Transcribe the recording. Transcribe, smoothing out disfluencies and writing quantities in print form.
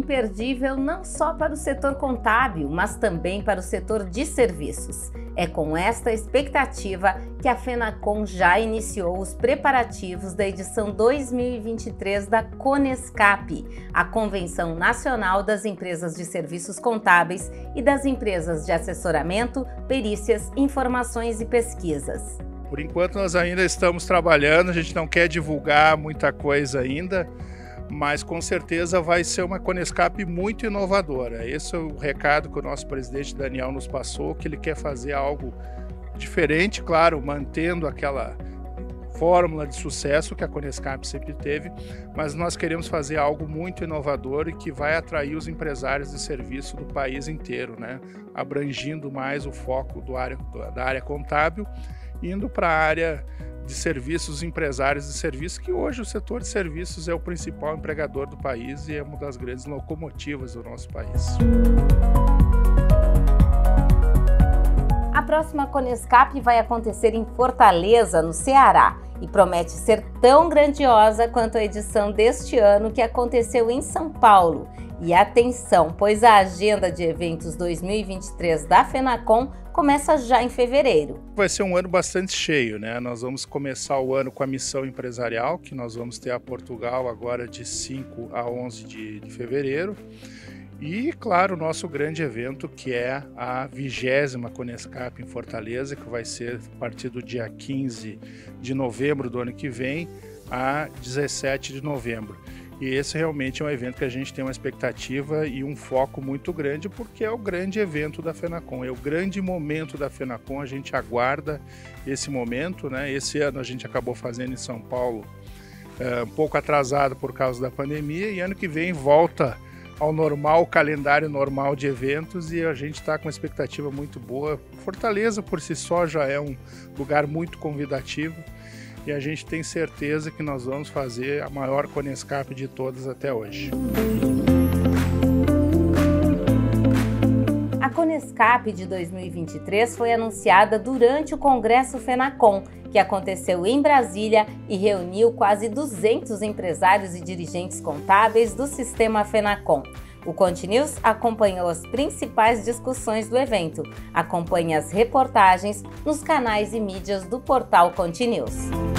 imperdível não só para o setor contábil, mas também para o setor de serviços. É com esta expectativa que a Fenacom já iniciou os preparativos da edição 2023 da Conescap, a Convenção Nacional das Empresas de Serviços Contábeis e das Empresas de Assessoramento, Perícias, Informações e Pesquisas. Por enquanto nós ainda estamos trabalhando, a gente não quer divulgar muita coisa ainda, mas com certeza vai ser uma Conescap muito inovadora. Esse é o recado que o nosso presidente Daniel nos passou, que ele quer fazer algo diferente, claro, mantendo aquela fórmula de sucesso que a Conescap sempre teve, mas nós queremos fazer algo muito inovador e que vai atrair os empresários de serviço do país inteiro, né? Abrangindo mais o foco da área contábil, indo para a área de serviços, empresários de serviços, que hoje o setor de serviços é o principal empregador do país e é uma das grandes locomotivas do nosso país. A próxima Conescap vai acontecer em Fortaleza, no Ceará, e promete ser tão grandiosa quanto a edição deste ano que aconteceu em São Paulo. E atenção, pois a agenda de eventos 2023 da Fenacom começa já em fevereiro. Vai ser um ano bastante cheio, né? Nós vamos começar o ano com a missão empresarial, que nós vamos ter a Portugal agora de 5 a 11 de fevereiro. E, claro, o nosso grande evento, que é a 20ª Conescap em Fortaleza, que vai ser a partir do dia 15 de novembro do ano que vem a 17 de novembro. E esse realmente é um evento que a gente tem uma expectativa e um foco muito grande, porque é o grande evento da Fenacom, é o grande momento da Fenacom, a gente aguarda esse momento, né? Esse ano a gente acabou fazendo em São Paulo, um pouco atrasado por causa da pandemia, e ano que vem volta ao normal, o calendário normal de eventos, e a gente está com uma expectativa muito boa. Fortaleza por si só já é um lugar muito convidativo, e a gente tem certeza que nós vamos fazer a maior Conescap de todas até hoje. A Conescap de 2023 foi anunciada durante o Congresso Fenacom, que aconteceu em Brasília e reuniu quase 200 empresários e dirigentes contábeis do sistema Fenacom. O ContiNews acompanhou as principais discussões do evento. Acompanhe as reportagens nos canais e mídias do portal ContiNews.